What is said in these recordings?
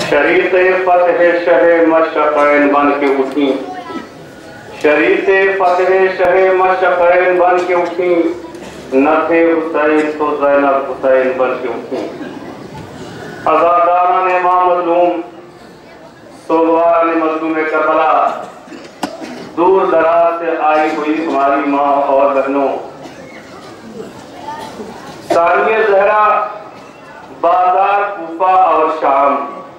شریط فتح شہ مشرقین بن کے اٹھی، شریط فتح شہ مشرقین بن کے اٹھی، نہ تھے حسین تو زینب حسین بن کے اٹھی۔ عزاداران ماں مظلوم، سوگوار مظلوم کربلا، دور دراز سے آئی ہوئی تمہاری ماں اور بہنوں، ثانی-ے-زہرا، بازار کوفہ اور شام۔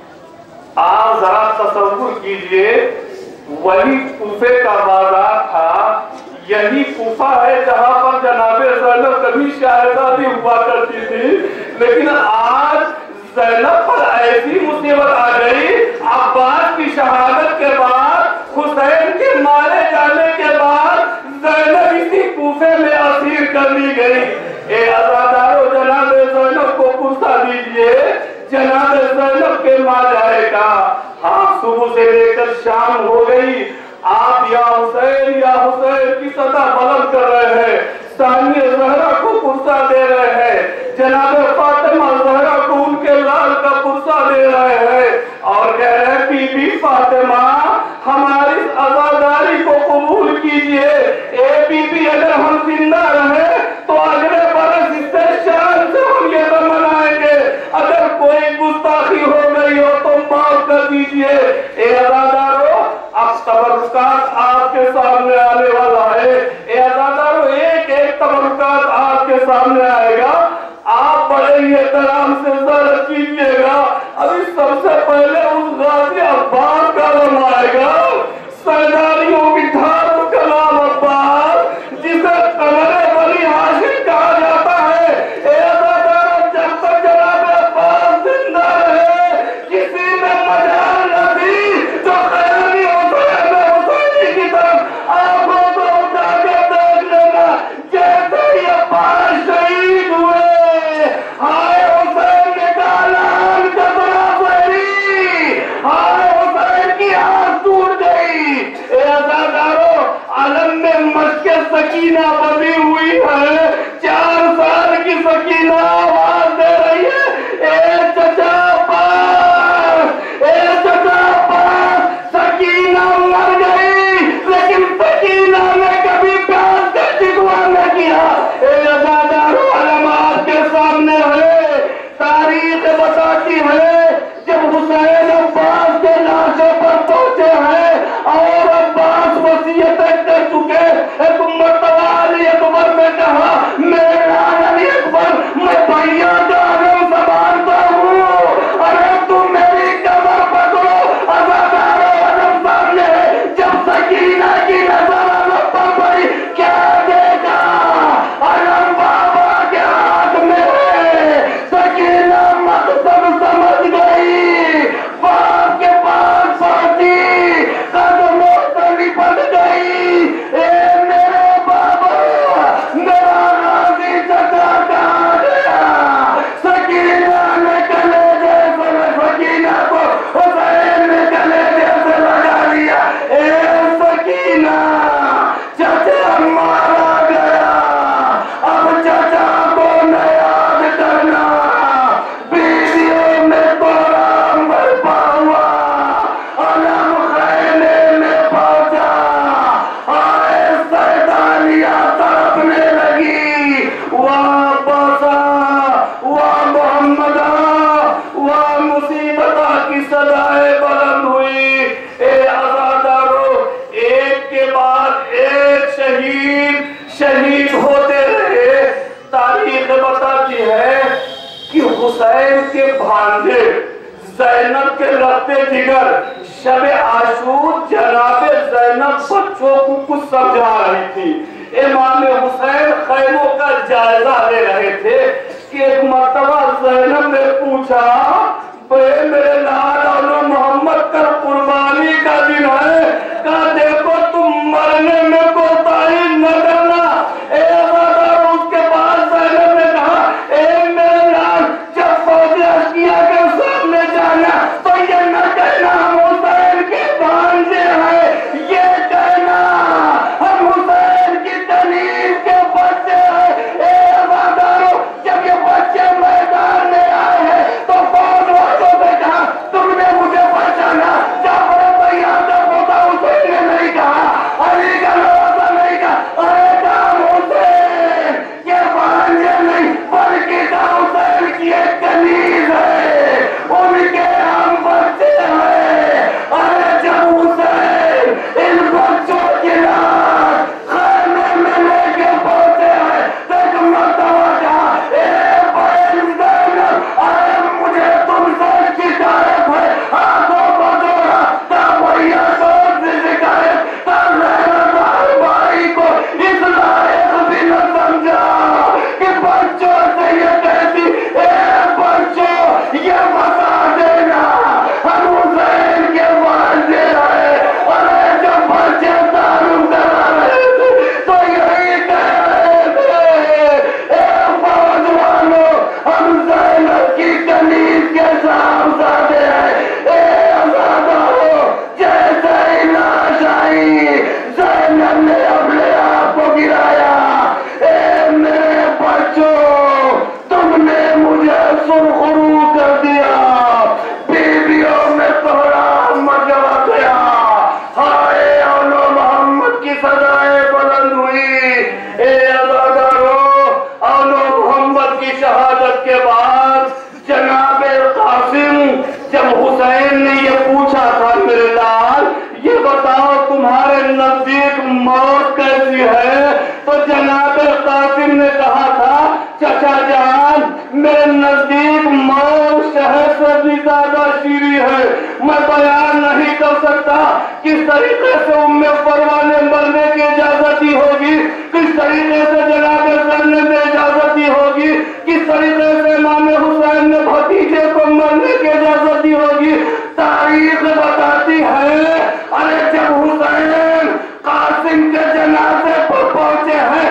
آپ ذرا تصور کیجئے، وہی کوفے کا بازار تھا، یہی کوفہ ہے جہاں پر جناب زینب کبھی شہزادی ہوا کرتی تھی، لیکن آج زینب پر ایسی مصیبت آ گئی، عباس کی شہادت کے بعد، حسین کے مارے جانے کے بعد زینب اسی کوفے میں اسیر کر لی گئی۔ اے عزادارو، جناب زینب کو پرسا دیجئے، جناب زینب کے ماں جائے گا۔ ہاں، صبح سے لے کر شام ہو گئی، آپ یا حسین کی صدا بلند کر رہے ہیں، ثانی-ے-زہرا کو پرسا دے رہے ہیں، جناب فاطمہ زہرا کو ان کے لال کا پرسا دے رہے ہیں، اور کہہ رہے ہیں بی بی فاطمہ ہماری عزاداری کو قبول کیجئے۔ اے بی بی، اگر ہم زندہ رہے تو اگلے برس اس سے شان سے ہم یہ تو منائیں گے، اگر کوئی گستاخی ہو گئی ہو تو معاف کر دیجئے۔ اے عزادارو، اب تبرکات آپ کے سامنے آنے والا ہے۔ اے عزادارو، ایک ایک تبرکات آپ کے سامنے آئے گا، آپ بڑے ہی احترام سے زیارت کیجئے گا۔ ابھی سب سے پہلے اس غازی عباس کا نام آئے گا، سرداریوں کی دھار اس کا نام عباس، جسے قمر بنی ہاشم کہا جاتا ہے۔ اے عزادارو، جب تک جناب عباس زندہ رہے، کسی میں مجال نہ تھی جو خیالی حسین میں حسینی کی طرف آنکھوں کو اٹھا کے دیکھ لینا۔ جیسے ہی عباس شہید ہوئے، ہائے حسین نے کالان کا سراسری، ہائے حسین کی آس ٹوٹ گئی۔ اے عزادارو، علم میں مشق سکینہ بنی ہوئی ہے، 4 سال کی سکینہ آواز دے رہی ہے، اے چچا عباس، اے چچا عباس، سکینہ مر گئی، لیکن سکینہ نے کبھی پیاس کا شکوہ نہ کیا۔ اے عزادارو، علامات کے سامنے ہے، تاریخ بتاتی ہے، جب حسین عباس کے لاشے پر پہنچے ہیں اور عباس وصیتیں کر چکے، ایک مرتبہ علی اکبر نے کہا، میرے لال علی اکبر، میں بھیا کا عالم سنبھالتا ہوں، ارے تم میری کمر پکڑو۔ عزادارو، عالم سامنے ہے، جب سکینہ کی نظر علم پر پڑی، کیا دیکھا؟ علم بابا کے ہاتھ میں ہے۔ سکینہ مقصد سمجھ گئی، باپ کے پاس پہنچی، قدموں سے لپٹ گئی، اے میرے بابا، میرا غازی چچا کہاں گیا؟ سکینہ نے کلیجے سے سکینہ کو حسین نے کلیجے سے لگا لیا۔ اے سکینہ، چچا مارا گیا، اب چچا کو نہ یاد کرنا۔ بیویوں میں تو رام برپا ہوا، علم خیمے میں پہنچا، آئے سیدانیہ تڑپنے لگی، واہ باسا، واہ محمدہ، واہ مصیبتہ کی صدائے بلند ہوئی۔ اے عزادارو، ایک کے بعد ایک شہید ہوتے رہے۔ تاریخ بتاتی ہے کہ حسین کے بھانجے زینب کے ربط جگر شب عاشور جناب زینب بچوں کو کچھ سمجھا رہی تھی۔ امام حسین خیموں کا جائزہ لے رہے تھے کہ ایک مرتبہ زینب نے پوچھا، میرے لال اور محمد کا قربانی کا دن ہے، کہا دیکھو تم مرنے میں کوتاہی نہ کرنا۔ اے عزادارو، اس کے بعد زینب نے کہا، اے میرے لال، جب فوج اشکیا کے سامنے جانا تو یہ نہ کہنا ہم حسین کے بھانجے ہیں، یہ کہنا ہم حسین کی تنیز کے بچے ہیں۔ اے عزادارو، جب یہ بچے میدان میں آئے ہیں تو فوج والوں سے کہا، جب حسین نے یہ پوچھا تھا میرے لال یہ بتاؤ تمہارے نزدیک موت کیسی ہے، تو جناب قاسم نے کہا تھا چچا جان میرے نزدیک موت شہد سے بھی زیادہ شیریں ہے، میں بیان نہیں کر سکتا کس طریقے سے ام فروا نے مرنے کی اجازت دی ہوگی، کس طریقے سے جناب زینب نے اجازت دی ہوگی، کس طریقے سے امام حسین نے بھتیجے کو مرنے کی اجازت دی ہوگی۔ تاریخ بتاتی ہے ارے جب حسین قاسم کے جنازے پر پہنچے ہیں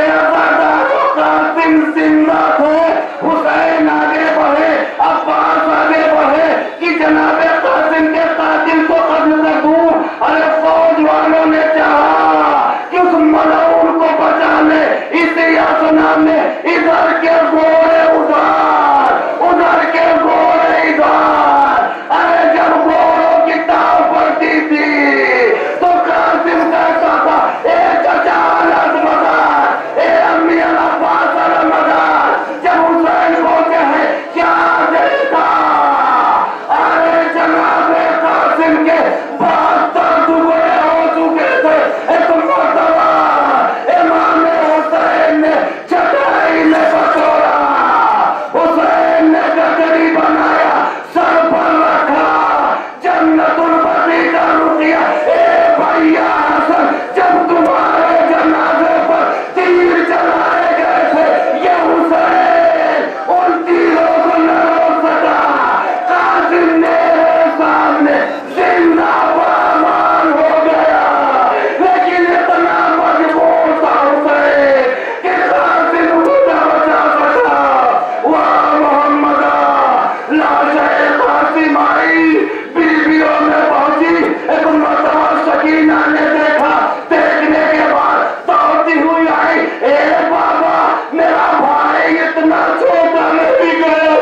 قاسم زندہ تھے، حسین آگے بڑھے، عباس آگے بڑھے کہ جناب قاسم کے قاتل کو قتل کر دوں، ارے فوج والوں نے چاہا کہ اس ملعون کو بچا لے، اسی اسنا میں ادھر کے گھوڑے ادھر کے گھوڑے ادھر، ارے جب گھوڑوں کی تاؤ پڑتی تھی تو قاسم کہتا تھا اے چچا مدار، اے امی عباس مدار، جب حسین پہنچے ہیں کیا دیکھا، ارے جناب قاسم کے 72 ٹکڑے ہو چکے تھے، ایک مرتبہ امام حسین نے چٹائی میں بچوڑا، حسین نے گٹری بنایا، سر پر رکھا، جنت البقیع کا رکیا، اے بھیا حسن جب تمہارے جنازے پر تیر چلائے گئے تھے یہ حسین ان تیروں کو نہ روک سکا، قاسم میرے سامنے زندہ بامال ہو گیا، لیکن اتنا مجبور تھا حسین کہ قاسم کو نہ بچا سکا۔ واہ محمد لاشیں قاسم آئی، بیویوں میں پہنچی، ایک مرتبہ سکینہ نے دیکھا، دیکھنے کے بعد دوڑتی ہوئی آئی، اے بابا میرا بھائی اتنا چھوٹا نہیں گیا،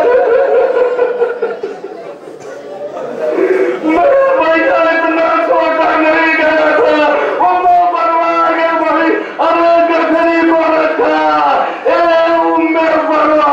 میرا بھیا اتنا چھوٹا نہیں گیا تھا، وہ منہ فرما آگے بڑھی، ارے گٹھری کو رکھا، اے ام فرما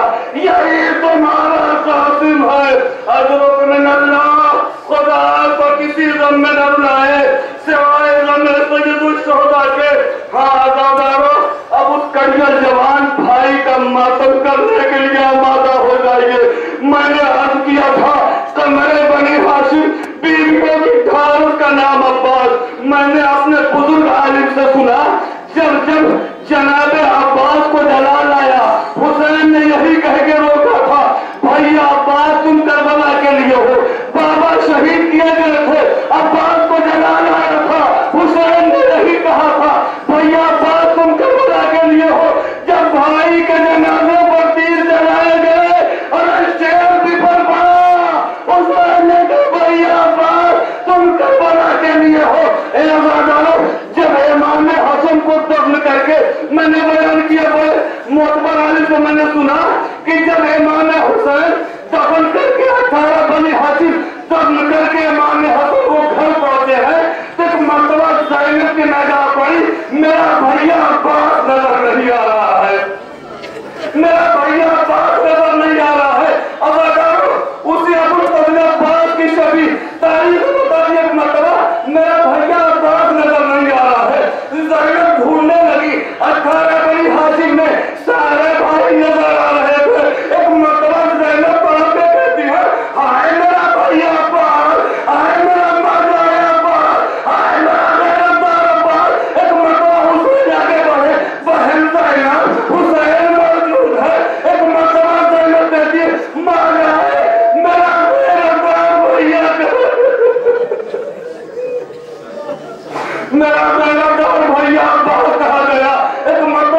یہی تمہارا قاسم ہے، حضرت من اللہ خدا کو کسی غم میں نہ رلائے سوائے غم سید الشہداء کے۔ ہاں عزادارو اب اس کڑیل جوان بھائی کا ماتم کرنے کے لیے آمادہ ہو جائیے۔ میں نے عرض کیا تھا کہ میرے بنی ہاشم بیویوں کی ڈھال اس کا نام عباس، میں نے اپنے بزرگ عالم سے سنا جب جناب عباس کو جلال آیا حسین نے یہی کہہ کے روکا تھا بھائی عباس تم کربلا کے لیے ہو، بابا شہید کیے گئے تھے، عباس کو جلال آیا تھا، حسین نے یہی کہا تھا بھائی عباس تم کربلا کے لیے ہو، جب بھائی کے جنازے پر تیر جلائے گئے اور شیر بھی پر پڑا، حسین نے کہا بھائی عباس تم کربلا کے لیے ہو۔ اے عزادارو جب امام حسن کو دفن کر کے میں نے بیان کیا معتبر عالم سے میں نے سنا کہ جب امام حسین دفن کر کے 18 بنی ہاشم دفن کر کے امام حسن کو گھر پہنچے ہیں تو ایک مرتبہ زینب کی نگاہ پڑی، میرا بھیا عباس نظر نہیں آ رہا ہے، میرا بھیا عباس نظر نہیں آ رہا ہے۔ عزادارو اسی ابوالفضل عباس کی شبیہ تاریخ بتاتی ایک مرتبہ میرا بھیا عباس نظر نہیں آ رہا ہے، زینب ڈھونڈنے لگی، 18 بنی ہاشم میں سارے بھائی نظر آ رہے تھے، ایک مرتبہ زینب پڑھ کے کہتی ہے ہائے میرا بھیا عباس، ہائے میرا مادر عباس، ہائے میرا غیرتدار عباس، ایک مرتبہ حسین آگے بڑھے، بہن زینب حسین موجود ہے، ایک مرتبہ زینب کہتی ہے مانا ہے میرا غیرتدار بھیا میرا غیرتدار بھیا عباس کہا گیا، ایک مرتبہ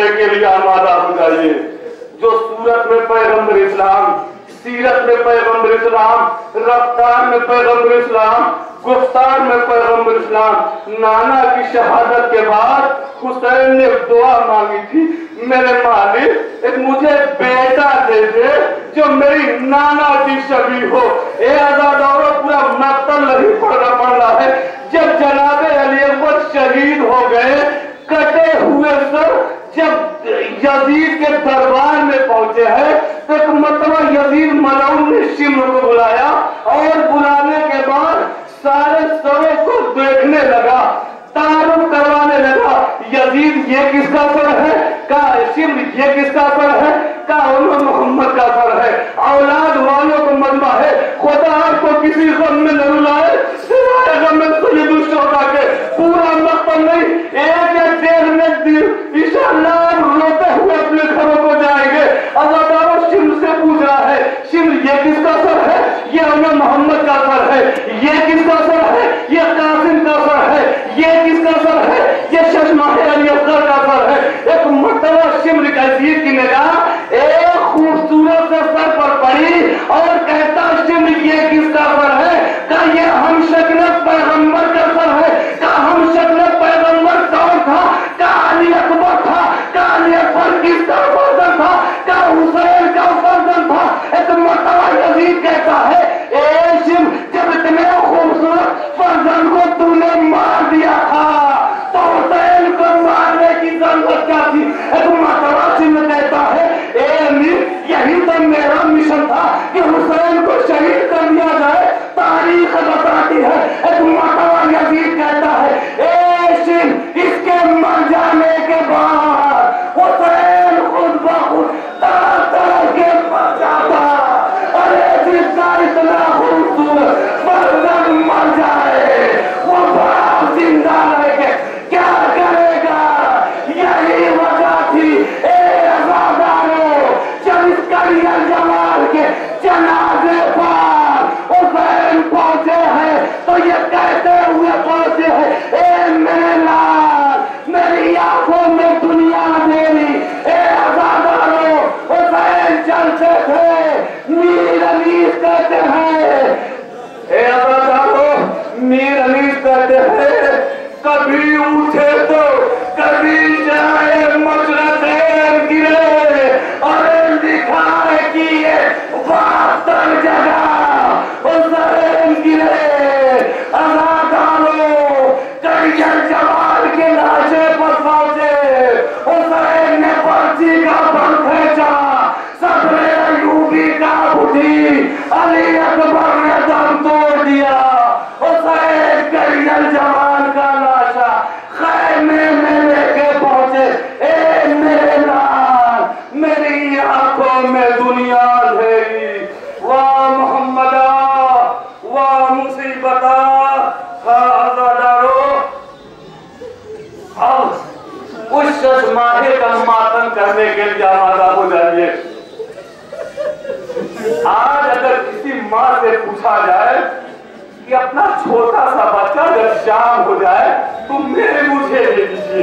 کرنے کے لیے آمادہ ہو جائیے. جو صورت میں پیغمبر اسلام, سیرت میں پیغمبر اسلام, رفتار میں پیغمبر اسلام, گفتار میں پیغمبر اسلام. نانا کی شہادت کے بعد حسین نے دعا مانگی تھی, میرے مالک ایک مجھے بیٹا دے دے جو میری نانا کی شبیہ ہو. اے آزادارو, پورا مقتل نہیں پڑھنا ہے. جب جناب علی اکبر شہید ہو گئے, کٹے ہوئے سر جب یزید کے دربار میں پہنچے ہیں, ایک مرتبہ یزید ملعون نے شمر کو بلایا اور بلانے کے بعد سارے سروں کو دیکھنے لگا, تعارف کروانے لگا. یزید یہ کس کا سر ہے؟ کہا شمر یہ کس کا سر ہے؟ کہا انہوں محمد کا سر ہے. اولاد والوں کو مجمع ہے, خدا آپ کو کسی غم میں نہ رلائے سوائے غم میں سید الشہداء کے. پورا مقتل نہیں, ایک ایک ڈیڑھ میں انشاءاللہ روتے ہوئے اپنے گھروں کو جائیں گے. عزادارو شمر سے پوچھ رہا ہے, شمر یہ کس کا سر ہے؟ یہ انہوں محمد کا سر ہے. یہ کس کا سر ہے؟ یہ قاسم کا سر ہے. یہ کس کا سر ہے؟ یہ ششماہ علی اصغر کا سر ہے. ایک مرتبہ شمر کیفیت کی نگاہ ایک خوبصورت سے سر پر پڑی اور کہتا شمر یہ کس کا سر ہے؟ کہا یہ ہم شکلت پیغمبر کا سر ہے. کہا ہم شکلت پیغمبر کون تھا؟ کہا علی اکبر تھا. کہا علی اکبر کس کا فرزند تھا؟ کہا حسین کا فرزند تھا. ایک مرتبہ یزید کہتا ہے اے شمر, جب اتنے خوبصورت فرزند کو تو نے مار دیا تھا تو حسین کو مارنے کی ضرورت کیا تھی؟ ایک مرتبہ شمر کہتا ہے اے امیر, یہی تو میرا مشن تھا کہ حسین کو شہید کر دیا جائے, تاریخ بتاتی ہے. ایک مرتبہ یزید کہتا ہے اے شمر, اس کے مر جانے کے بعد حسین خود بخود تڑ تڑ کے مر جاتا. ارے جس کا اتنا خوبصورت فرزند مر جائے وہ باپ زندہ رہ کے کیا کرے گا؟ یہی وجہ تھی اے عزادارو, جب اس کریل جمال کے جنازے پر حسین پہنچے ہیں تو یہ کہتے ہوئے پہنچے ہیں اے میرے لال, میری آنکھوں میں دنیا میری. اے عزادارو, حسین چلتے تھے, میر انیس کہتے ہیں, اے عزادارو میر انیس کہتے ہیں, کبھی اٹھے تو کبھی جائے مشرقین گرے اور دکھائے کہ یہ باطل جگہ حسین گرے. عزادارو کریل جمال کے لاشے پر پہنچے, حسین نے پرچی کا بل کھینچا, صدر ایوبی کا بٹھی علی اکبر نے دم توڑ دیا. حسین کریل جمال کا لاشا خیمے میں لے کے پہنچے. اے میرے لال, میری آنکھوں میں دنیا اندھیری, واہ محمدہ واہ مصیبتہ. عزادارو اب اس ششماہ کا ماتم کرنے کے لیے آمادہ ہو جائیے. آج اگر کسی ماں سے پوچھا جائے کہ اپنا چھوٹا سا بچہ جب شام ہو جائے تو مجھے دے دیجیے,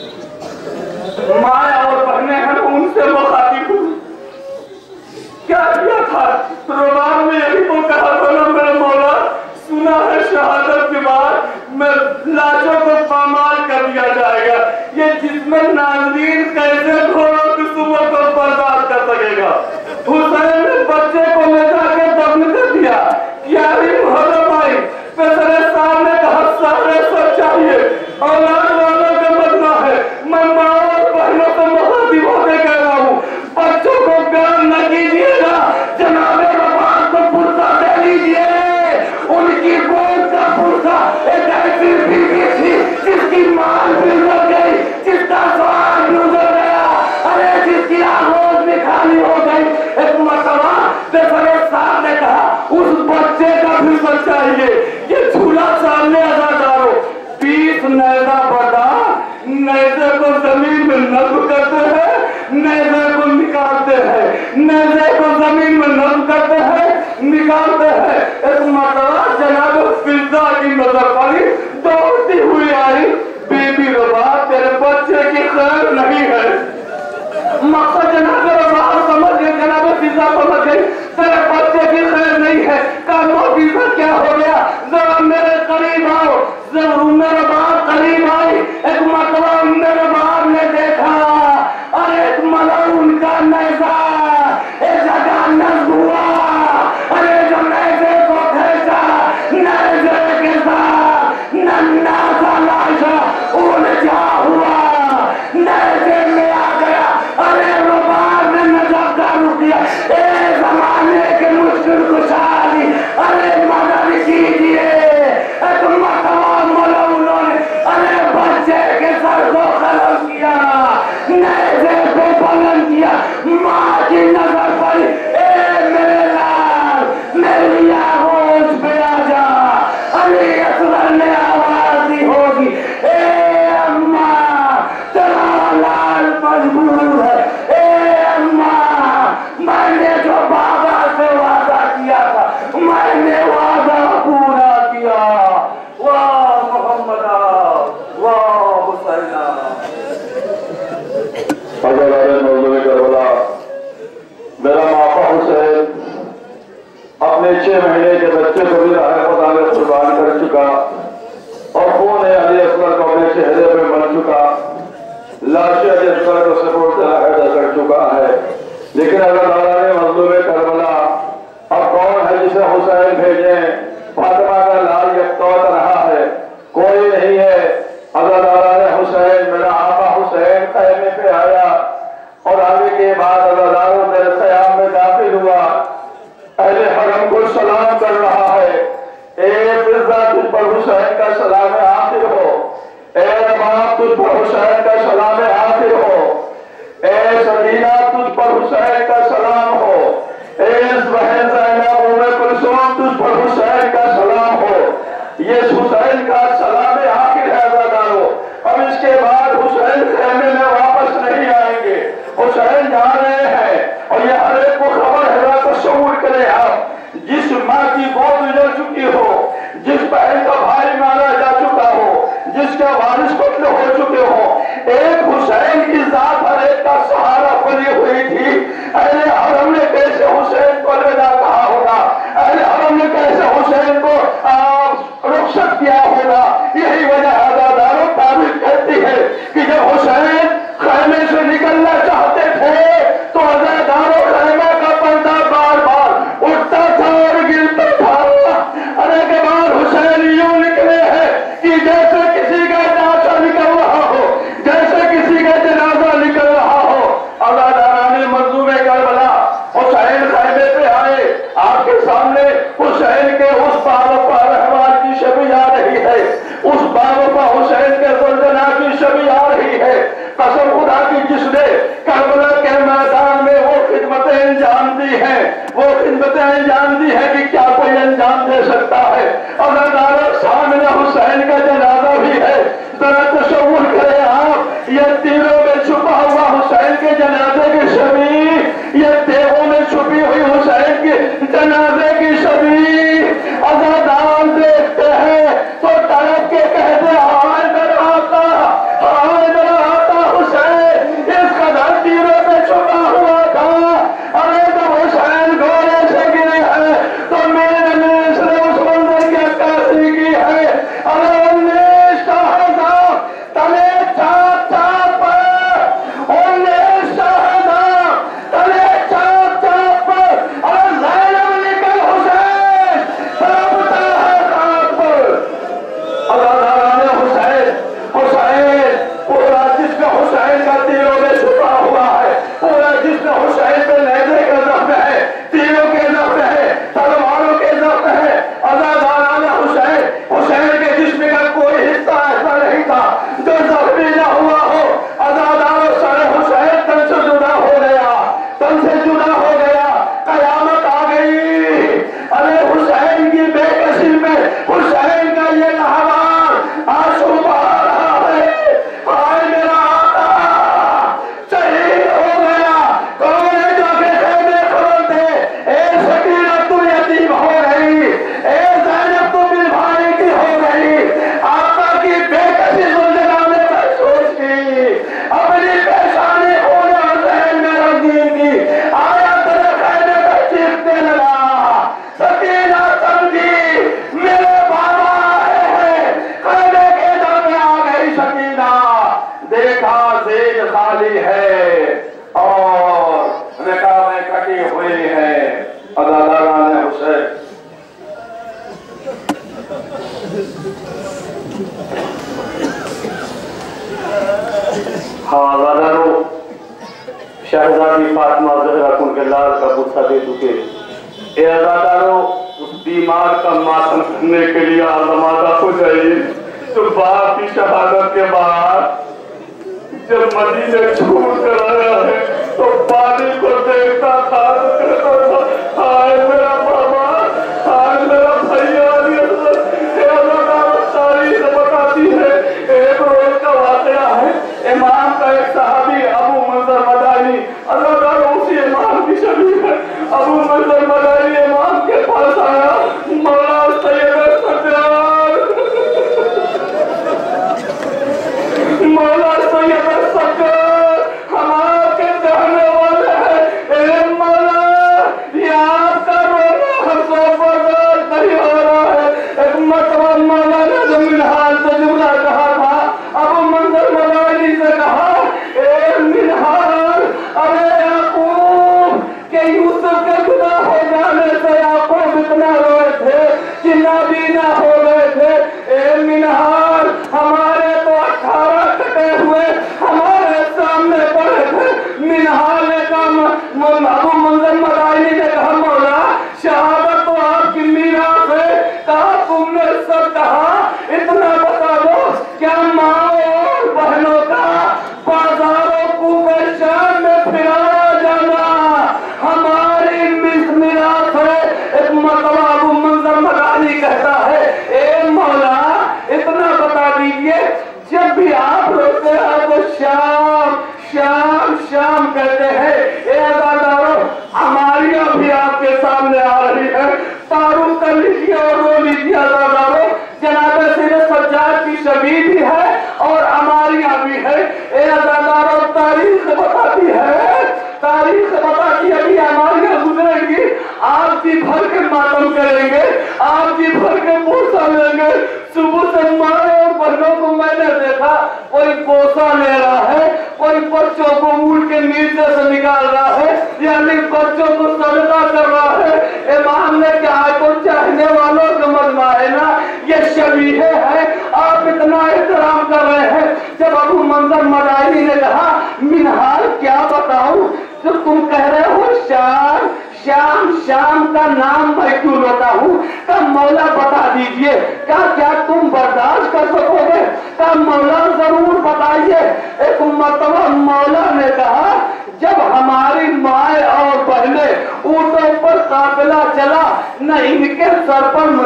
ماں اور بہنیں ہیں ان سے مخاطب ہوں, کیا کیا تھا رومان میں یہی تو کہا تھا نا میرے مولا, سنا ہے شہادت کے بعد میں لاشوں کو پامال کر دیا جائے گا. یہ جس میں ناظرین کیسے گھوڑوں کی صبح کو برداشت کر سکے گا. حسین نے بچے کو لے جا کے دفن کر دیا. یاری محرم آئی, پیسرے صاحب نے کہا سارے سب چاہیے, اولاد والوں کا مجمع ہے, میں ماں اور بہنوں سے مخاطب ہوتے کہہ رہا ہوں, بچوں کو پیار نہ کیجیے گا, جناب رفاق کو پرسہ دے لیجیے. ان کی گود کا پرسہ ایک ایسی بیوی تھی جس کی مال بھی گزر گئی, جس کا سوال گزر گیا, ارے جس کی آغوش بھی خالی ہو گئی. ایک مرتبہ پیسرے صاحب نے کہا اس بچے کا بھی بچ چاہیے. یہ جھولا سامنے عزادارو, 20 نیزہ بردار نیزے کو زمین میں نصب کرتے ہیں, نیزے کو نکالتے ہیں, نیزے کو زمین میں نصب کرتے ہیں, نکالتے ہیں. ایک مرتبہ جناب فضا کی نظر پڑی, دوڑتی ہوئی آئی, بی بی ربا تیرے بچے کی خیر نہیں ہے. کہا مولوی صاحب کیا ہو گیا؟ ذرا میرے قریب آؤ. ضرور میرے باپ قریب آئی. ایک مرتبہ میرے باپ نے دیکھا اور ایک ملعون کا نیزہ ایک جگہ نصب ہوا. ارے جو نیزے کو کھینچا نیزے کے ساتھ ننھا سا لاشا الجھا ہوا نیزے میں آ گیا. ارے رباب نے نجف کا رک دیا. اے زمانے کے مشکل کشا علی ارے مدد کیجیے. ایک مرتبہ ملعونوں نے ارے بچے کے سر کو قلم کیا نیزے پہ بلند کیا. ماں کی نظر پڑی. اے میرے لال میری آغوش پہ آ جا. علی اصغر نے آواز دی ہوگی اے اماں تیرا لال مجبور ہے. اے اماں میں نے جو بابا سے وعدہ کیا تھا میں نے وعدہ پورا کیا. واہ محمد واہ حسین. حضرت موضوع کربلا میرا ماپا حسین اپنے 6 مہینے کے بچے کو بھی راہ خدا میں قربان کر چکا اور خون علی اصغر کو اپنے چہرے پہ بن چکا. لاش علی اصغر کو سپورٹ ادا کر چکا ہے. لیکن اللہ تعالیٰ نے مظلوم کربلا اب کون ہے جسے حسین بھیجیں؟ فاطمہ کا لال یکتوت رہا ہے کوئی نہیں ہے. اللہ تعالیٰ نے حسین میرا آقا حسین خیمے پہ آیا اور آنے کے بعد اللہ تعالیٰ میرے قیام میں داخل ہوا. اہل حرم کو سلام کر رہا ہے. اے فضا تجھ پر حسین کا سلام آخر ہو. اے نباب تجھ پر حسین کا سلام آخر ہو. اے سکینہ تجھ پر حسین کا سلام ہو. اے بہن زینب ام کلثوم تجھ پر حسین کا سلام ہو. یہ حسین کا سلام آخر ہے عزادارو. اب اس کے بعد حسین خیمے میں واپس نہیں آئیں گے. حسین جا رہے ہیں اور یہ ہر ایک کو خبر ہے. تصور کرے آپ جس ماں کی گود اجڑ چکی ہو, جس بہن کا بھائی مارا جا چکا ہو, جس کے وارث قتل ہو چکے ہو, ایک حسین کی ذات ہر ایک کا سہارا بنی ہوئی تھی. اہل حرم نے کیسے حسین کو الوداع کہا ہوگا؟ اہل حرم نے کیسے حسین کو رخصت کیا ہوگا؟ یہی وجہ عزادارو تاریخ کہتی ہے کہ جب حسین خیمے سے نکلنا چاہتے تھے تو عزادارو خیمہ کا پردہ بار بار اٹھتا تھا اور گرتا تھا. ارے کے بعد حسین یوں نکلے ہیں کہ جیسے کسی کا ناشا نکل رہا ہو, جیسے کسی کا جنازہ نکل رہا ہو. عزاداران منظومے کربلا حسین خیمے پہ آئے. آپ کے سامنے حسین کے اس باب پر رحمان کی شبیہ آ رہی ہے, اس باب پر حسین کے زلجناح کی شبیہ آ رہی ہے. قسم خدا کی جس نے کربلا کے میدان میں وہ خدمتیں انجام دی ہیں, وہ خدمتیں انجام دی ہیں کہ کیا کوئی انجام دے سکتا ہے. اور سامنے حسین کا جنازہ بھی ہے. ذرا تصور کریں آپ, یہ تیروں میں چھپا ہوا حسین کے جنازے کی شبیہ, یہ دیووں میں چھپی ہوئی حسین کے جنازے کی شبیہ عزادار دیکھتے ہیں تو تڑپ کے کہتے ہائے میرا آقا, ہائے میرا آقا حسین اس قدر تیروں میں چھپا ہوا تھا. ارے جب حسین گھوڑے سے گرے ہیں تو میرے نے اس نے اس منظر کی عکاسی کی ہے. ارے 19 شہزاں تلے چاپ چاپ پر, 19 شہزاں تلے چاپ چاپ پر. ارے زینب نکل के लाल का गुस्सा दे चुके। ए अज़ादारों, उस बीमार का मातम करने के लिए आज़मादा हो जाइए जो बाप की शहादत के बाद जब मदीने छोड़ कर आया है तो पानी को देखता था तो कहता था, हाय मेरा बाबा, हाय मेरा भैया। तारीख बताती है, एक रोज का वाकया है। इमाम का एक सहाबी अबू मंजर मदानी, अल्लाह ताला उसी इमाम की शबीह है, अबू मंजर मदानी इमाम के पास आया। मौला सैयद सज्जाद, मौला सैयद सज्जाद, हम आपके चाहने वाले हैं। ए मौला, ये आपका रोना हमसे बर्दाश्त नहीं हो रहा है। एक मरतबा मौला ने मिनहाल से जुमला कहा था, अबू मंजर मदानी से कहा, ए मिनहाल, अरे याकूब के यूसुफ के जुदा हो जाने से याकूब इतना रोए थे कि नाबीना हो गए थे। ए मिनहाल, हमारे तो 18 कटे हुए हमारे सामने पड़े थे। मिनहाल ने कहा, अबू मंजर मदानी ने कहा, मौला शहादत तो आपकी मीरास है। कहा, तुमने सब कहा, इतना बता दो, क्या माँ और बहनों का बाजारों को शाम में फिराया जाना हमारी मिरास है। एक मरतबा अबू मंजर मदानी कहता है, ए मौला, इतना बता दीजिए, जब भी आप रोते हैं तो शाम शाम शाम कहते हैं। ए अज़ादारों, अमारियां भी आपके सामने आ रही है, तारुफ कर लीजिए और रो लीजिए। अज़ादारों, जनाब सैयद सज्जाद की शबीह भी है और अमारियां भी है। ए अज़ादारों, तारीख बताती है, तारीख बताती है कि अमारियां गुजरेंगी, आप जी भर के मातम करेंगे, आप जी भर के बोसा लेंगे। सुबह से माए और बहनों को मैंने देखा, कोई बोसा ले रहा है, कोई बच्चों को मूल के नीचे से निकाल रहा है, यानी बच्चों को सदका कर रहा है। इमाम ने कहा, तो चाहने वालों का मजमा है ना, ये शबीह है, आप इतना एहतराम कर रहे हैं। जब अबू मंजर मदानी ने कहा, मिनहाल क्या बताऊं, जो तुम कह रहे हो शाम शाम शाम का नाम मैं क्यों लेता हूँ, तब मौला बता दीजिए, क्या तुम बर्दाश्त कर सकोगे? तब मौला जरूर बताइए। एक मरतबा मौला ने कहा, जब हमारी माए और बहने ऊँटों पर काफिला चला, न इनके सर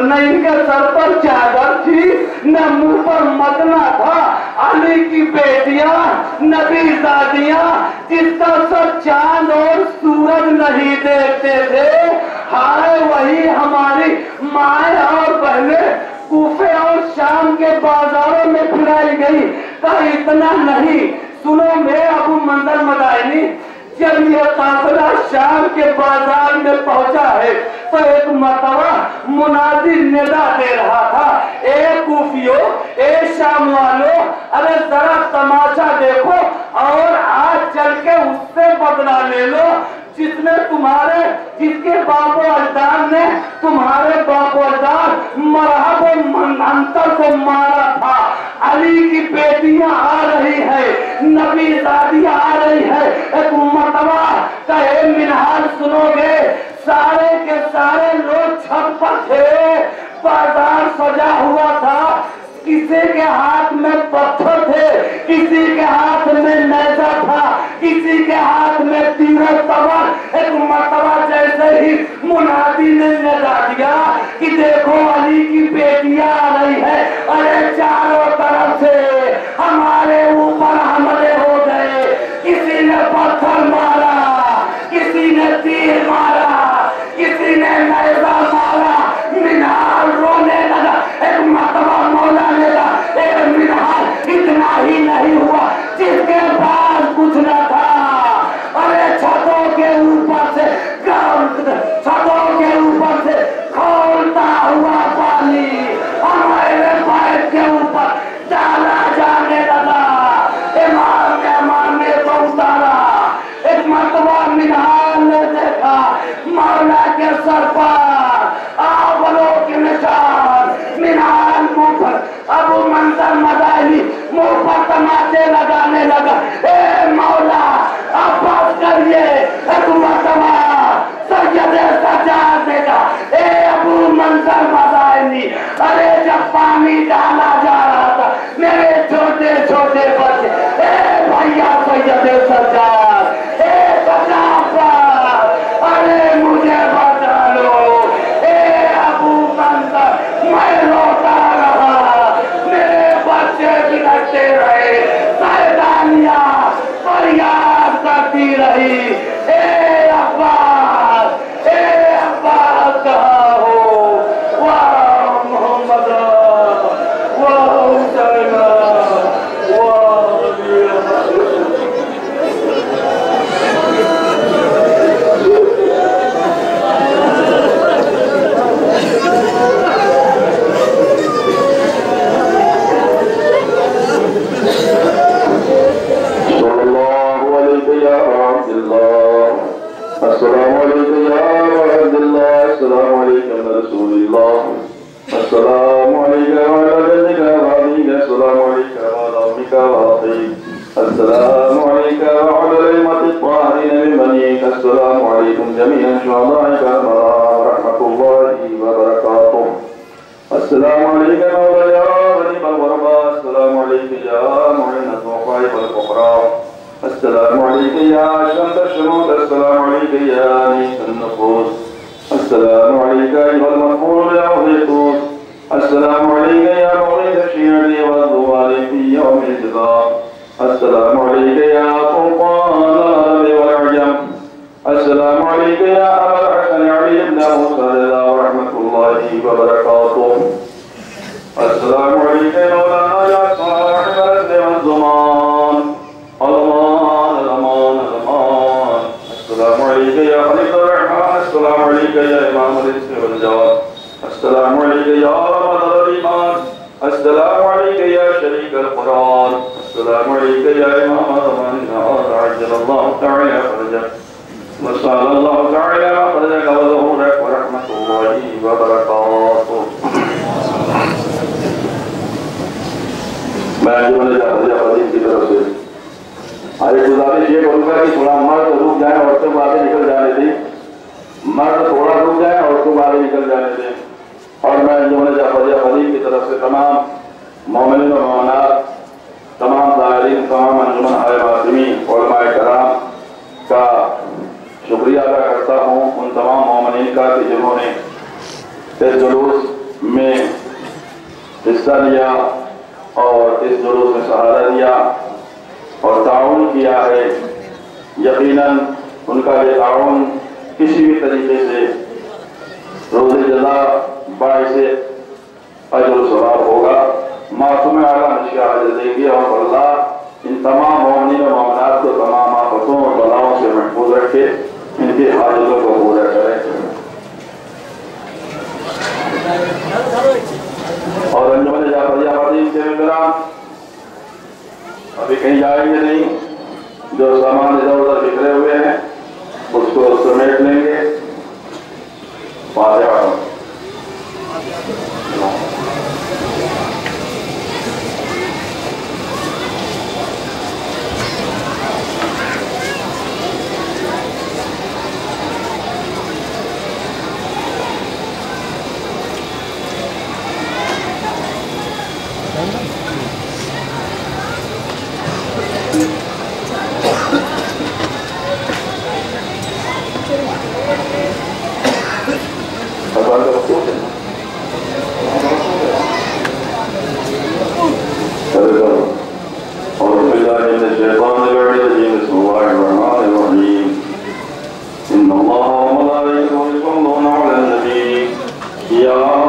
पर चादर थी, न मुंह पर मदना था। अली की बेटियां, नबी दादियां, जिसका सब चांद और सूरज नहीं देखते थे, हाय वही हमारी माए और बहने कूफे और शाम के बाजारों में फिराई गई। कहा, इतना नहीं, सुनो मैं अबू मंजर मदानी, जब यह काफिला शाम के बाजार में पहुंचा है तो एक मरतबा मुनादी निदा दे रहा था, ए कूफियों, ए शाम वालों, अरे जरा तमाशा देखो और आज चल के उससे बदला ले लो जिसके बापो अजदाद ने तुम्हारे बापो अजदाद मरहब मंतर को मारा था। अली की बेटियां आ रही है, नबी दादियां आ रही है। एक मरतबा कहे मिनहाल सुनोगे, सारे के सारे लोग छत पर थे, बाजार सजा हुआ था, किसी के हाथ में पत्थर थे, किसी के हाथ में नेजा था, किसी के हाथ में तीर तबर। एक मरतबा जैसे ही मुनादी ने निदा दिया कि देखो अली की बेटियां आ रही है, अरे चारों तरफ से हमारे ऊपर हमले हो गए। किसी ने पत्थर मारा, किसी ने तीर मारा, किसी ने नेजा मारा। मिनहाल रोने लगा। एक मरतबा मौला ने कहा, मिनहाल इतना ही नहीं हुआ, जिसके पास कुछ न था, अरे छतों के ऊपर से खोलता हुआ पानी हमारे पैर के ऊपर डाला जाने लगा। इमाम ने तो उतारा। एक मरतबा मिनहाल ने देखा मौला के सर पर आवलों के निशान। मिनहाल मुंह पर, अबू मंजर मदानी मुंह पर तमाचे लगाने लगा। ए मौला अब्बास करिए। एक मरतबा ارے جب پانی ڈالا جا رہا تھا میرے چھوٹے چھوٹے بچے، اے بھیا سید سجاد، اے چچا عباس، ارے مجھے بچا لو، اے ابو منصر، میں روتا رہا، میرے بچے بلکتے رہے، سیدانیہ فریاد کرتی رہی، اے عباس، اے عباس کہاں ہو؟ واہ محمد، واہ حسین، واہ علی۔ السلام علیکم یا عبد اللہ، السلام علیکم رسول اللہ، السلام علیکم وعلی جدک وابیک، السلام علیکم وعلی امک واخیک، السلام علیکم وعلی الائمة الطاہرین من بنیک، السلام علیکم جمیعا شہداء کربلا ورحمۃ اللہ وبرکاتہ، السلام علیکم مولانا یا غریب الغرباء، السلام علیکم یا معین الضعفاء والفقراء، السلام علیکم یا شمس الشموس، السلام علیکم یا انیس النفوس، السلام علیکم ایها المغفور العظیم، السلام علیکم یا مغیث الشیعة والضوال فی یوم الجزاء، السلام علیکم یا سلطان العرب والعجم، السلام علیکم یا ابا الحسن علی بن موسیٰ رضا ورحمۃ اللہ وبرکاتہ، السلام علیکم مولانا یا صاحب الرزق والزمان، الامان الامان الامان، السلام علیکم یا خلیل الرحمن، السلام علیکم یا امام الرزق والجواد، السلام علیکم یا رمضان الایمان، السلام علیکم یا شریک القرآن، السلام علیکم یا امام زمان عجل اللہ تعالی فرجک، وصال اللہ تعالی فرجک وظہورک ورحمۃ اللہ وبرکاتہ۔ میں انجمن جعفریہ کی طرف سے آج گزارش یہ کروں گا کہ تھوڑا مرد رک جائیں، عورتوں کو آگے نکل جانے دیں، مرد تھوڑا رک جائیں، عورتوں کو آگے نکل جانے دیں، اور میں انجمن جعفریہ کی طرف سے تمام مومنین و مومنات، تمام زائرین، تمام انجمن معصومین علماء کرام کا شکریہ ادا کرتا ہوں، ان تمام مومنین کا کہ جنہوں نے اس جلوس میں حصہ لیا اور اس جلوس میں سہارا دیا اور تعاون کیا ہے۔ یقیناً ان کا یہ تعاون کسی بھی طریقے سے روز جزا باعث اجر و ثواب ہوگا، معصوم اعلیٰ نشیہ حاضر دیں گے، اور اللہ ان تمام مومنین و مومنات کو تمام آفتوں اور بلاؤں سے محفوظ رکھے، ان کی حاجتوں کو پورا کرے۔ اور انجمن جعفریہ کے ممبران ابھی کہیں جائیں گے نہیں، جو سامان ادھر ادھر بکھرے ہوئے ہیں اس کو سمیٹ لیں گے۔ فاتحہ۔ یا